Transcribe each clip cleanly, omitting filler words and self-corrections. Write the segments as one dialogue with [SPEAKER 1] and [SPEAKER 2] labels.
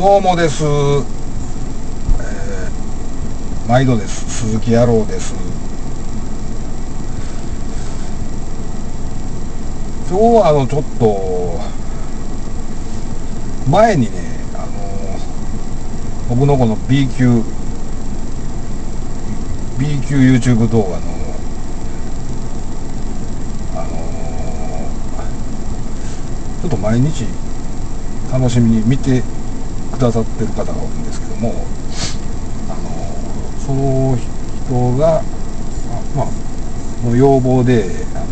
[SPEAKER 1] どうもです、毎度です。鈴木野郎です。今日はちょっと前にね、僕のこの B 級 YouTube 動画のちょっと毎日楽しみに見てくださってる方が多いんですけども、その人がの要望で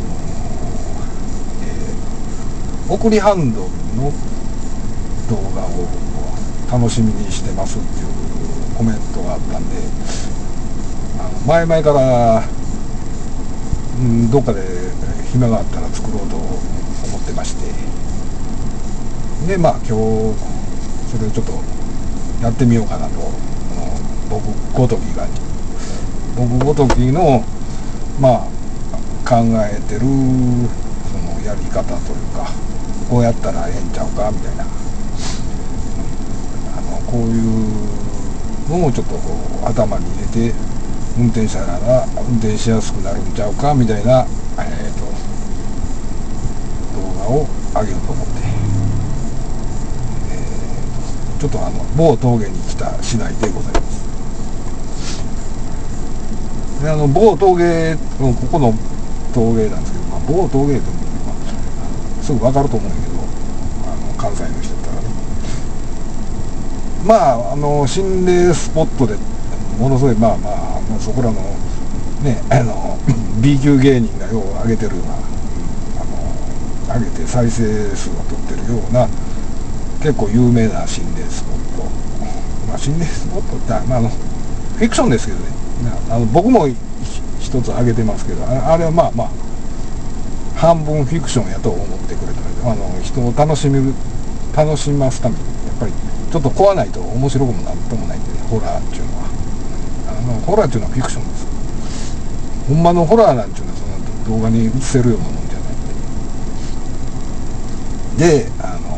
[SPEAKER 1] 送りハンドルの動画を楽しみにしてますっていうコメントがあったんで、前々から、どっかで暇があったら作ろうと思ってまして、で今日それをちょっとやってみようかなと。僕ごときの考えてるそのやり方というか、こうやったらええんちゃうかみたいな、こういうのをちょっと頭に入れて運転者なら運転しやすくなるんちゃうかみたいな、動画を上げようと思って、ちょっと某峠に来た次第でございます。で某峠ここの峠なんですけど、某峠でも、すぐ分かると思うんやけど、関西の人だったらね、心霊スポットでものすごいそこらのねB 級芸人がよう上げてるような、上げて再生数を取ってるような結構有名な心霊スポット、心霊スポットってフィクションですけどね、僕も一つ上げてますけど、あれは半分フィクションやと思ってくれたら、人を楽しますためにやっぱりちょっと怖ないと面白くもなんともないんでね、ホラーっていうのはホラーっていうのはフィクションです。ほんまのホラーなんていうのはその動画に映せるようなもんじゃないんで、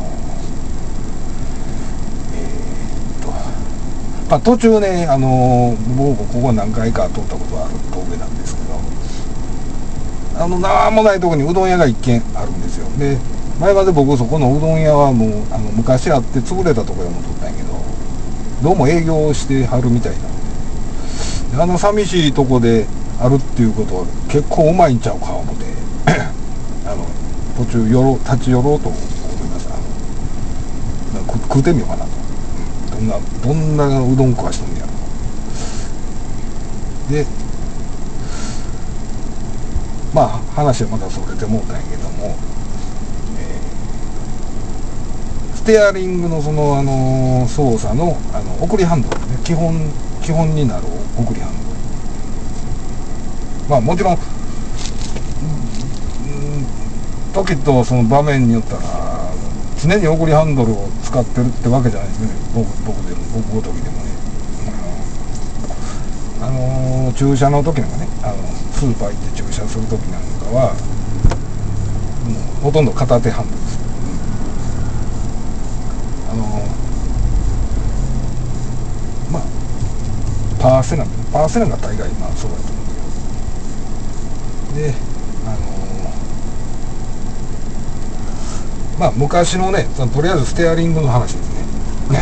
[SPEAKER 1] 途中ね、僕ここ何回か通ったことがある峠なんですけど、なんもないとこにうどん屋が一軒あるんですよ。で、前まで僕そこのうどん屋はもう昔あって潰れたところでも取ったんやけど、どうも営業してはるみたいなので、寂しいとこであるっていうことは結構うまいんちゃうか思って途中立ち寄ろうと思います。食うてみようかなと。どんなうどん食わしとんねやろ。で話はまだそれてもうたんやけども、ステアリングのその操作の送りハンドルね、基本になる送りハンドル、もちろん時とその場面によったら常に送りハンドルを使ってるってわけじゃないですね。僕ごときでもね、駐車の時なんかね、スーパー行って駐車する時なんかはもうほとんど片手ハンドルです。パーセナが大概そうだと思うけど、で昔のね、とりあえずステアリングの話ですね。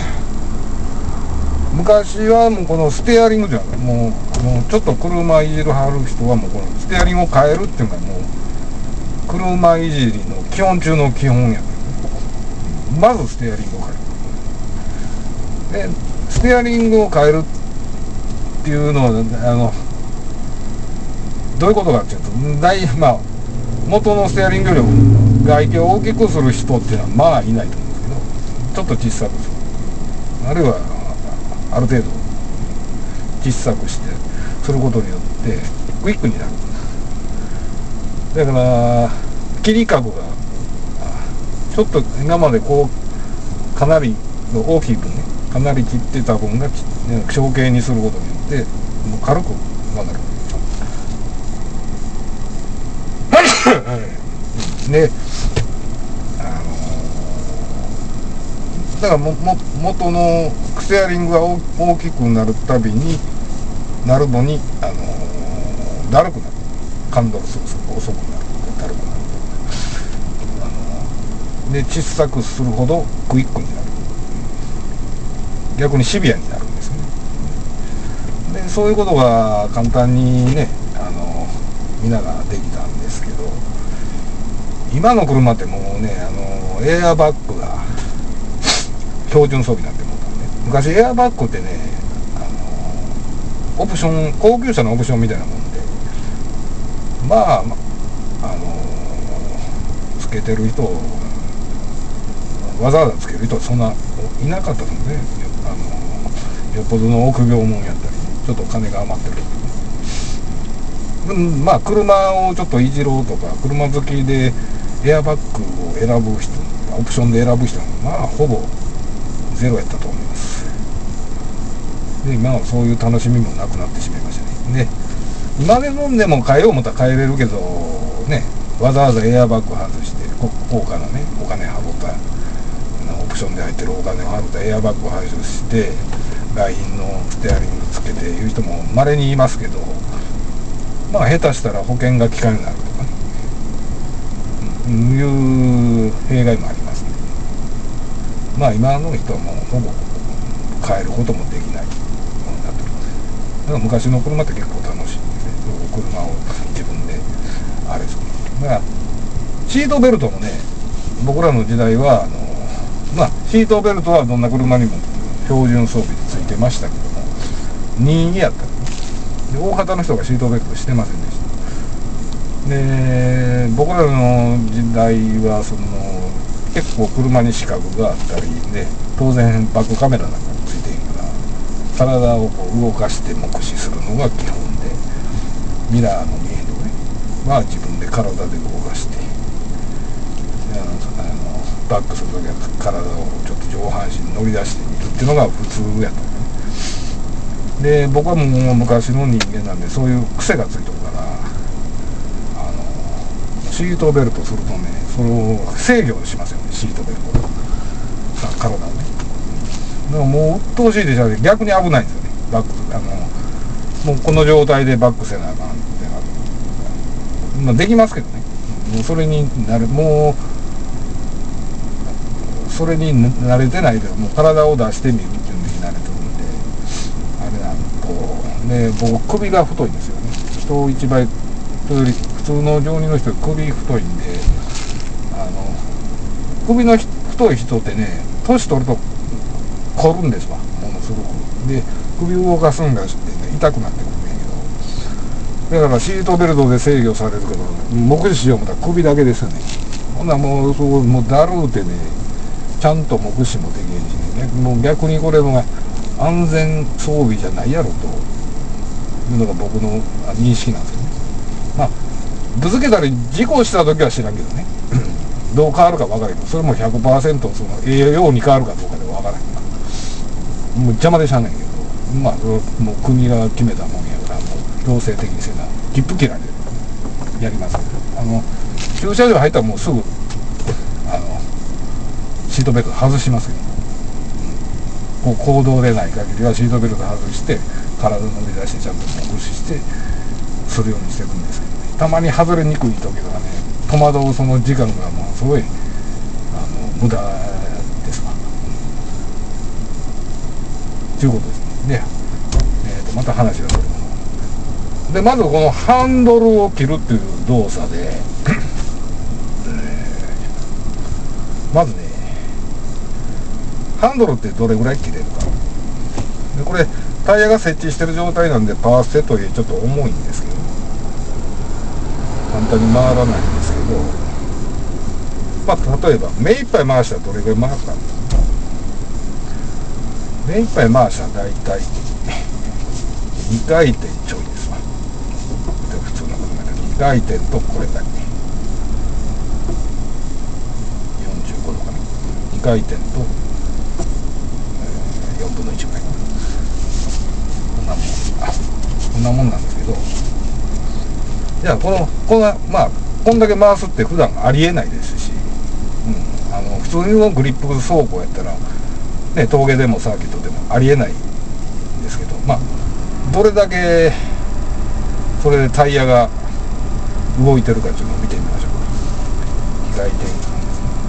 [SPEAKER 1] 昔はもうこのステアリングじゃもうちょっと車いじるはる人はもうこのステアリングを変えるっていうのがもう車いじりの基本中の基本やから、まずステアリングを変える。でステアリングを変えるっていうのはどういうことかっていうと、元のステアリングよりも外形を大きくする人っていうのはいないと思うんですけど、ちょっと小さくする、あるいはある程度小さくしてすることによってクイックになる。だから切り角がちょっと今までかなり大きい分ね、かなり切ってた分が小径にすることによってもう軽く曲がる。でだから元のステアリングが大きくなるたびになるのに、だるくなる、カンドルする遅くなる、だるくなる、で小さくするほどクイックになる、逆にシビアになるんですね。でそういうことが簡単にねみんなができたんですけど、今の車ってもうねエアバッグが標準装備になってもうたんで、昔エアバッグってねオプション、高級車のオプションみたいなもんで、まあつけてる人、わざわざつける人はそんないなかったですね。よっぽどの臆病者やったり、ちょっと金が余ってる、まあ車をちょっといじろうとか、車好きでエアバッグを選ぶ人、オプションで選ぶ人はまあほぼゼロやったと思います。で今はそういう楽しみもなくなってしまいましたね。で今で飲んでも買えよう思ったら買えれるけどね、わざわざエアバッグ外して高価なねお金払ったオプションで入ってるお金を払ったエアバッグを排除して来賓のステアリングつけていう人も稀にいますけど、まあ下手したら保険が効かなくなるとかね、いう弊害もありますね。まあ今の人はもうほぼ変えることもできないものになっております。だから昔の車って結構楽しいんですね。車を自分であれする。だからシートベルトもね、僕らの時代はまあシートベルトはどんな車にも標準装備でついてましたけども、任意やったんです。で大型の人がシートベルトしてませんでした。で僕らの時代は結構車に死角があったりで、当然バックカメラなんかもついているから体をこう動かして目視するのが基本で、ミラーの見えるねは自分で体で動かして、バックするときは体をちょっと上半身に乗り出してみるっていうのが普通やったんで、僕はもう昔の人間なんでそういう癖がついてるから、シートベルトするとね、それを制御しますよね、シートベルト体をね。だからもう鬱陶しいでしょ、逆に危ないんですよね。バックもうこの状態でバックせなあかんってなる、まあ、できますけどね。もうそれになる、もうそれに慣れてないけど、もう体を出してみるっていうのに慣れてるんで、あれなんとね、僕首が太いんですよね。人一倍人より普通の常人の人より首太いんで、首の太い人ってね、年取ると凝るんですわ、ものすごく。で首を動かすんがしてね、痛くなってくるんだけど、だからシートベルトで制御されるけど、目視しよう思ったら首だけですよね。ほんならもうだるうてね、ちゃんと目視もできへんしね、もう逆にこれが安全装備じゃないやろというのが僕の認識なんですよね。まあぶつけたり事故した時は知らんけどねどう変わるか分からへんけど、それも 100% ように変わるかどうかで分からへんからもう邪魔でしゃあないけど、まあもう国が決めたもんやから、もう強制的にせな切符切られるやりますけど、駐車場入ったらもうすぐシートベルト外しますけど、こう行動でない限りはシートベルト外して体乗り出してちゃんと目視してするようにしてるんですけどね。たまに外れにくい時とかね、戸惑うその時間がもうすごい無駄ですわ。ということですね。で、また話がそれる。でまずこのハンドルを切るっていう動作でまずね、ハンドルってどれぐらい切れるか。でこれタイヤが設置してる状態なんでパワーセットでちょっと重いんですけど、簡単に回らないんですけど、まあ例えば目いっぱい回したらどれぐらい回ったの。目いっぱい回したら大体2回転ちょいですわ。普通の車で2回転とこれだけ45度かな、2回転と、4分の1ぐらい、こんなもんなんですけど、じゃあこのまあこんだけ回すって普段ありえないですし、普通のグリップ走行やったらね、峠でもサーキットでもありえないんですけど、まあどれだけそれでタイヤが動いてるかっていうのを見てみましょうか。非回転感ですね。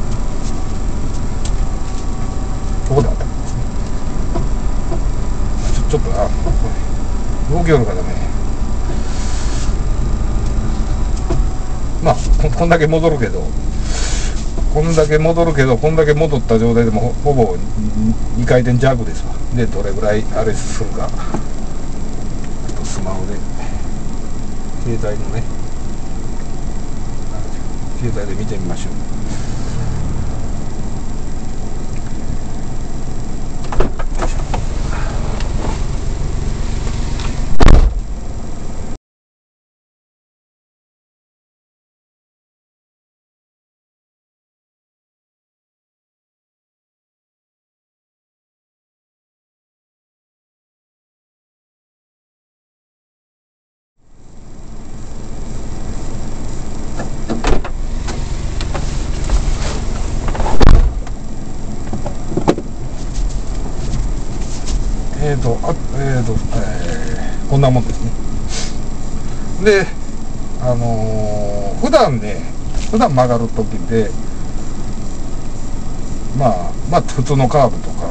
[SPEAKER 1] ここであったんですね。ちょっと動きよるからね、まあこんだけ戻るけどこんだけ戻った状態でもほぼ2回転弱ですわ。でどれぐらいあれするか、あとスマホで携帯のね、携帯で見てみましょう。こんなもんですね。で、普段曲がる時で、まあ普通のカーブとか、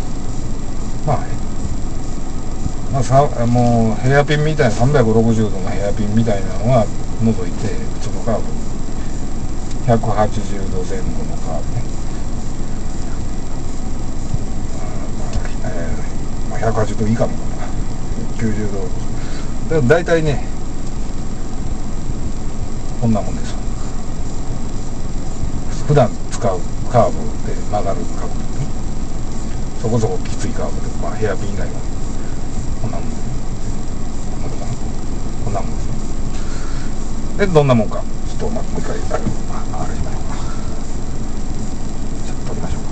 [SPEAKER 1] もうヘアピンみたいな360度のヘアピンみたいなのは除いて、普通のカーブ180度前後のカーブね、180度以下のかな、90度だいたいね、こんなもんです。普段使うカーブで曲がる角度ね、そこそこきついカーブで、ヘアピン以外はこんなもんですね。でどんなもんかちょっともう一回あれしましょうか。ちょっと撮りましょうか。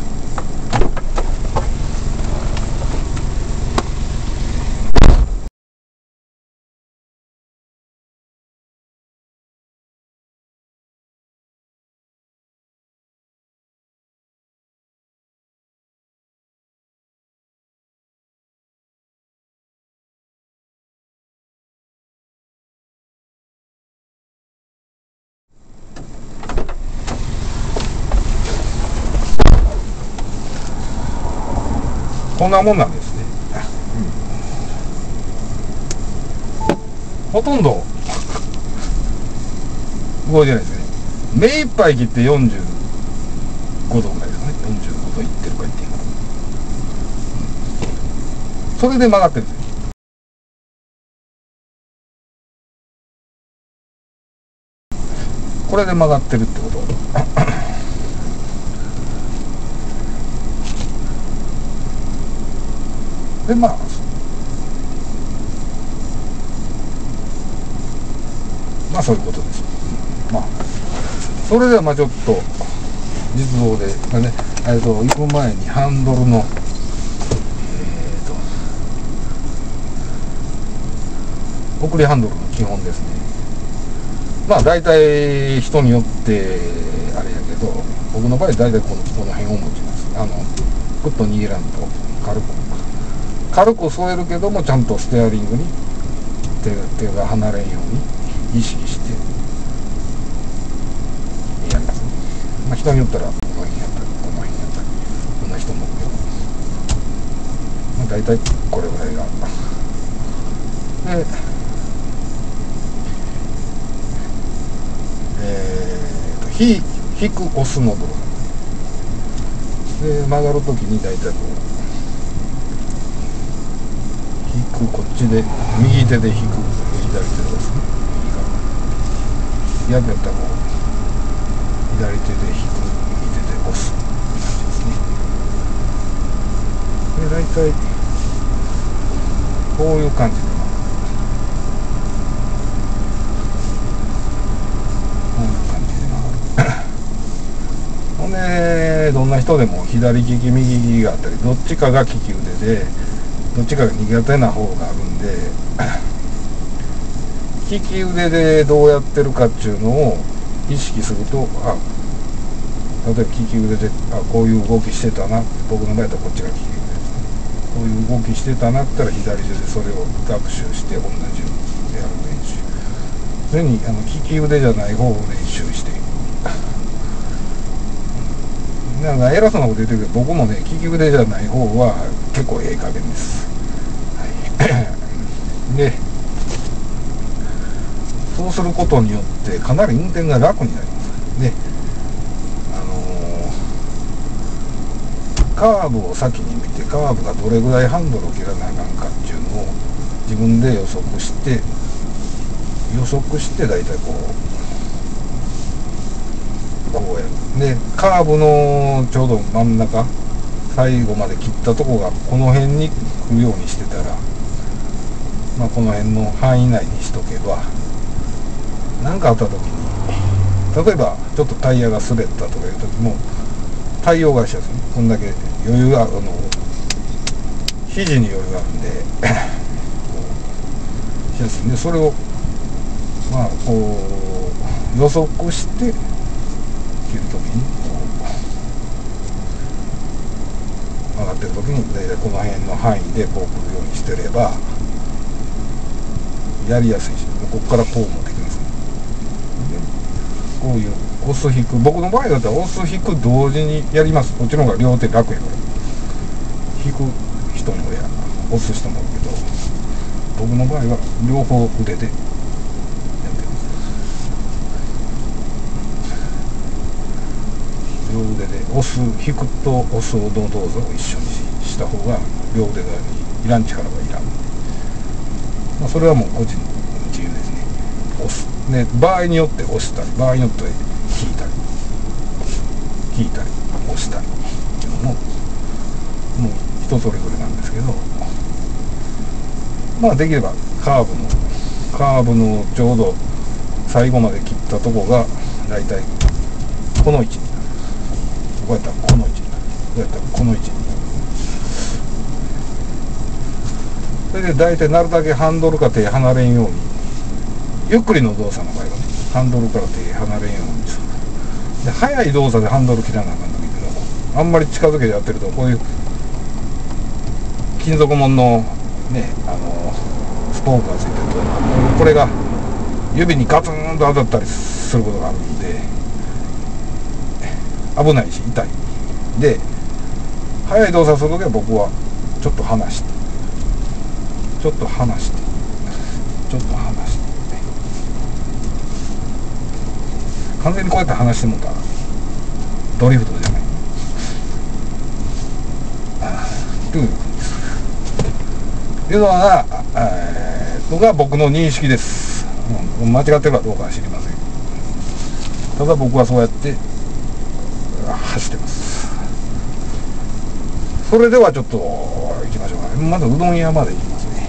[SPEAKER 1] こんなもんなんですね。ほとんど動いてないですね。目いっぱい切って45度ぐらいですかね。45度いってるかいってないか、それで曲がってるんですよ。これで曲がってるってことで、そういうことです。それではちょっと実動でね、行く前にハンドルの送りハンドルの基本ですね。大体人によってあれやけど、僕の場合大体この辺を持ちます。グッと握らんと軽く添えるけども、ちゃんとステアリングに手が離れんように意識してやりますね。人によったらこの辺やったりこの辺やったり、こんな人も大体これぐらいがで、引く押すの動作で、曲がるときに大体こうこっちで右手で引く、左手で押すね。逆やったらこう左手で引く、右手で押す感じですね。で大体こういう感じでほんでどんな人でも左利き右利きがあったり、どっちかが利き腕でどっちかが苦手な方があるんで、利き腕でどうやってるかっていうのを意識すると、例えば利き腕でこういう動きしてたな、僕の場合だとこっちが利き腕そういう動きしてたなったら左手でそれを学習して同じようにやる練習。それに利き腕じゃない方を練習していく。なんか偉そうなこと言ってるけど、僕もね利き腕じゃない方は結構ええ加減です、はい、でそうすることによってかなり運転が楽になります。でカーブを先に見て、カーブがどれぐらいハンドルを切らなあかんかっていうのを自分で予測して大体こうやる。でカーブのちょうど真ん中最後まで切ったとこがこの辺に来るようにしてたら、まあ、この辺の範囲内にしとけば何かあった時に、例えばちょっとタイヤが滑ったとかいう時も対応がしやすい。こんだけ余裕が肘に余裕があるんでしやすいんで、それをまあこう予測して切るときに曲がってるときに大体この辺の範囲でこう来るようにしてればやりやすいし、ここからこうもできますね。でこういう押す引く、僕の場合だったら押す引く同時にやります。こっちの方が両手楽やから。引く人もや押す人もいるけど、僕の場合は両方腕でやってます。両腕で押す引くと押すの動作を一緒にした方が両腕がいらん力はいらん。まあ、それはもう個人の自由ですね。押すね、場合によって押したり、場合によって引いたり押したりっていうのももう人それぞれなんですけど、まあできればカーブのちょうど最後まで切ったとこがだいたいこの位置になる。こうやったらこの位置になる。こうやったらこの位置になる。それでだいたいなるだけハンドルから手離れんように、ゆっくりの動作の場合はね、ハンドルから手離れんようにする。で速い動作でハンドル切らなあかんのだけど、あんまり近づけてやってるとこういう金属物のねスポークがついてるとこれが指にガツンと当たったりすることがあるんで危ないし痛い。で速い動作するときは僕はちょっと離して完全にこうやって離してもうたらドリフトじゃないというのが僕の認識です、間違ってるかどうかは知りません。ただ僕はそうやって走ってます。それではちょっと行きましょうかね。まずうどん屋まで行きますね。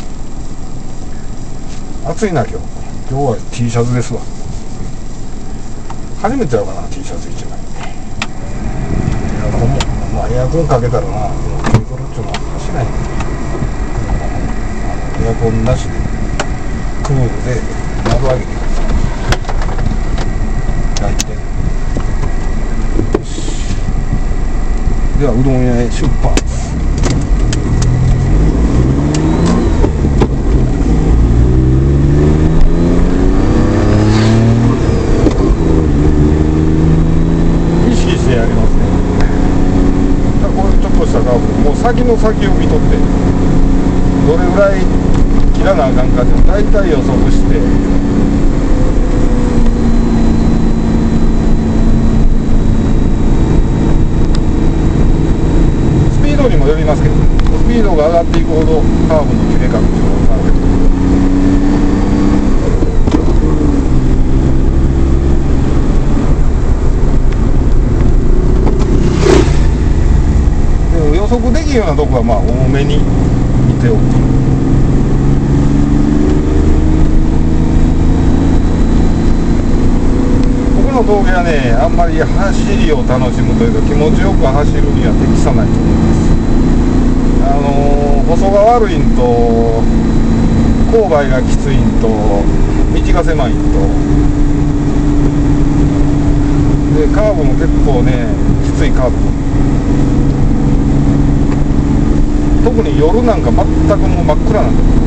[SPEAKER 1] 暑いな今日は T シャツですわ。初めてやろうかな T シャツ1枚。エアコンかけたらな、軽トラっちゅうのは走らへん。エアコンなしでクールで丸上げてください。大体よし。ではうどん屋へ出発。意識してやりますね。これちょっとしたカーブもう先の先を見とってどれぐらい切らなあかんかって大体予測して、スピードにもよりますけど、スピードが上がっていくほどカーブの切れ角っていうのが上がってくる。予測できるようなとこはまあ多めに見ておく。ここの峠はね、あんまり走りを楽しむというか気持ちよく走るには適さないと思います。細が悪いんと勾配がきついんと道が狭いんとでカーブも結構ねきついカーブ特に夜なんか全くもう真っ暗なんだけど、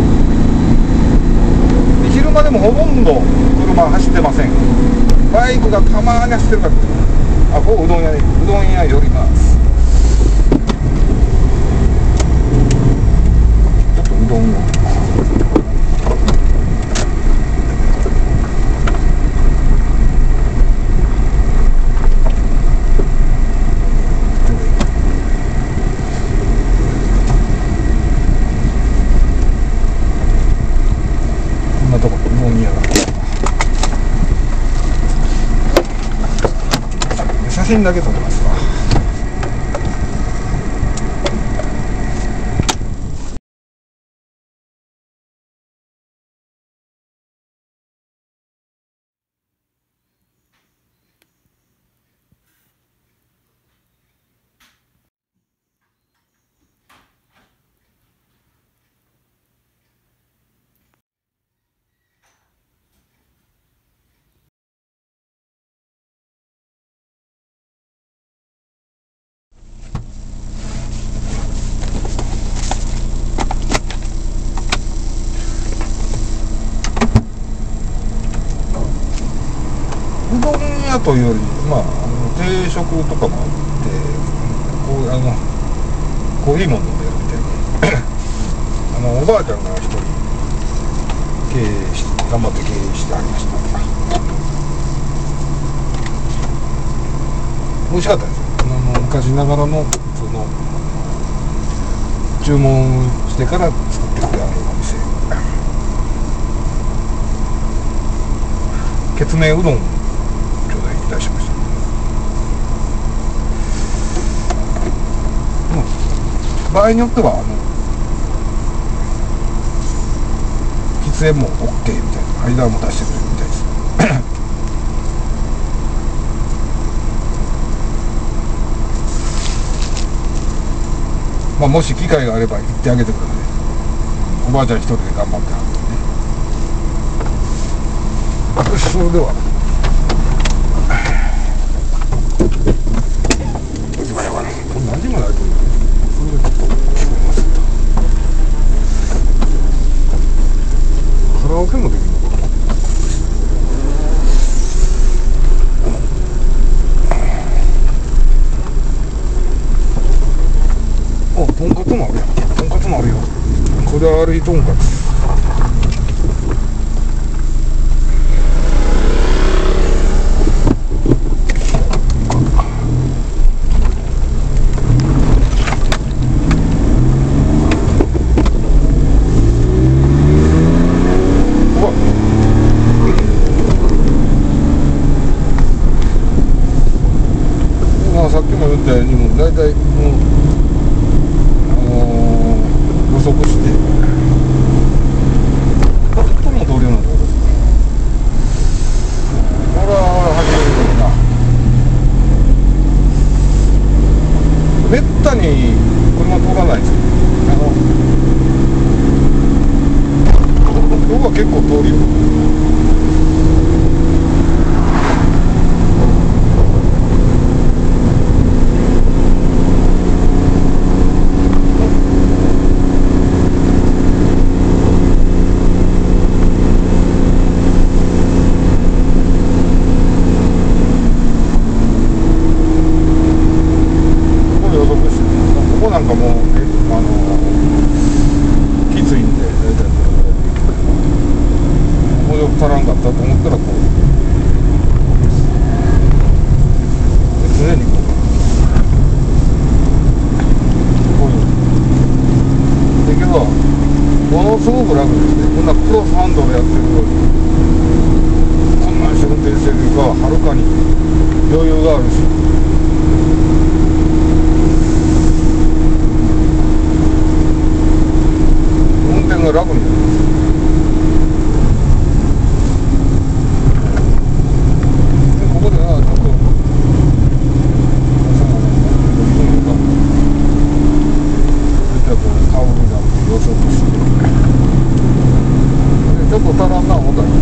[SPEAKER 1] 昼間でもほとんど車走ってません。バイクがたまに走ってるから。あ、ここうどん屋寄ります。ちょっとうどんをこんなとこうどん屋が写真だけ撮りますわ。うどん屋というより、定食とかもあって、コーヒーも飲んでるみたいでおばあちゃんが一人頑張って経営してありました。美味しかったですよ。昔ながらのその注文してから作ってくれるお店、ケツメうどん出しました。場合によっては喫煙も OK みたいな間も出してくれるみたいです。もし機会があれば行ってあげてください。おばあちゃん一人で頑張ってはるんでね。それでは何時まで開いてるの？それでちょっと聞こえますけど、カラオケもできるのかな。あ、とんかつもあるやん。とんかつもあるよ。こだわりとんかつ。さっきも言ったようにもう大体もう予測してちょっとも通るようなところです。これは始めるけどな、めったに車通らないですよ。今日は結構通るよ。なんかもうきついんで大体もうよく足らんかったと思ったらこう常にこういうだけどものすごく楽ですね。こんなクロスハンドルやってるよりこんなんして運転してるよりかははるかに余裕があるし、楽になる。ここではちょっと顔になって予測してちょっと足らんな思ったら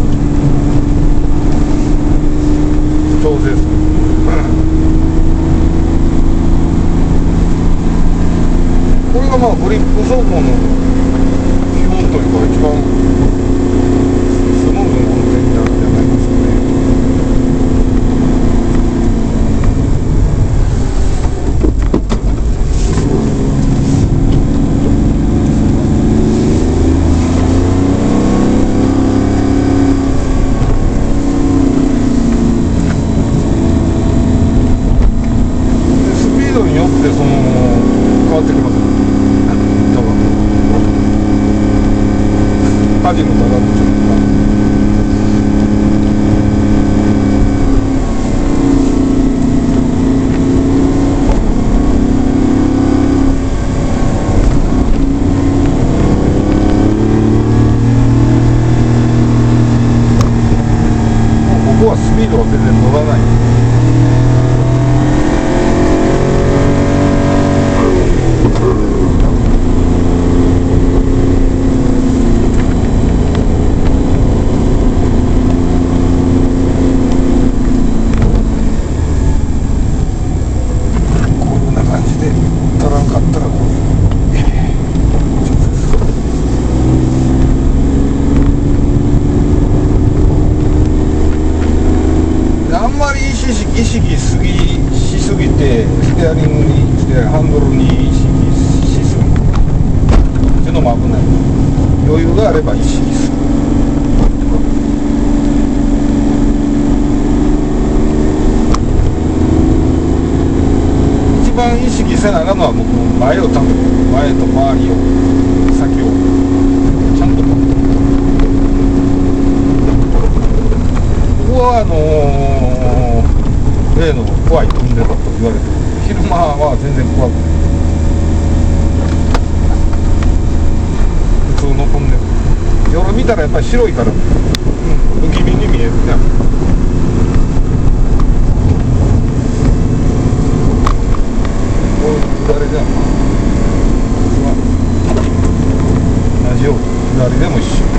[SPEAKER 1] 調整する。これがまあグリップ走行の基本というか一番スムーズな運転になるんじゃないですかね。スピードによって変わってきます。火事の高くちゃうここはスピードは全然乗らない。意識しすぎてステアリングにハンドルに意識しすぎるっていうのも危ない。余裕があれば意識する。一番意識せなあかんのは僕前をため前と周りを先をちゃんとここは例の怖い飛んでたと言われてる。昼間は全然怖くない。普通の飛んでる。夜見たらやっぱり白いから、不気味に見えるね。こういう左では同じように左でも一緒。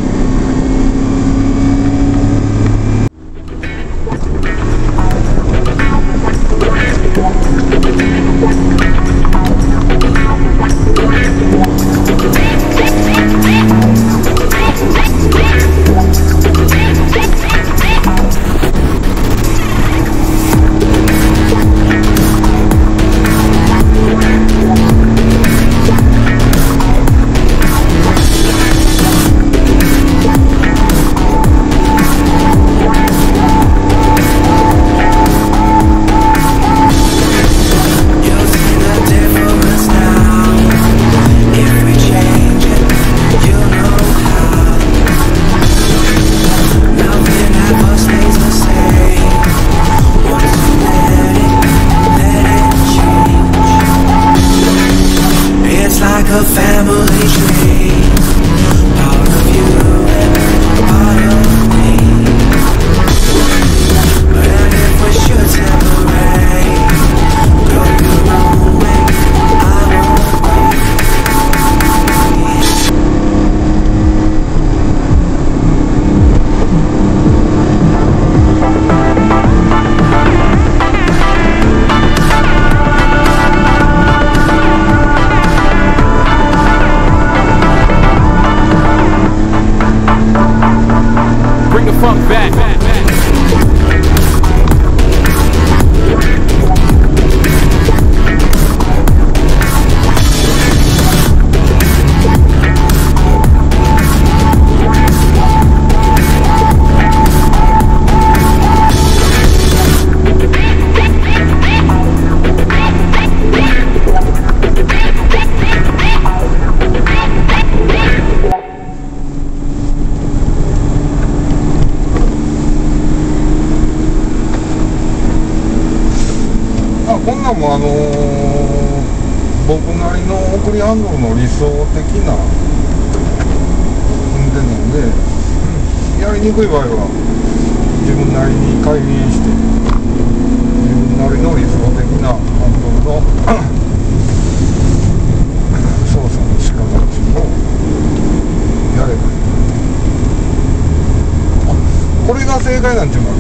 [SPEAKER 1] こんなんも僕なりの送りハンドルの理想的な運転なので、やりにくい場合は自分なりに改変して自分なりの理想的なハンドルの操作の仕方っていうのをやればいい。これが正解なんていうの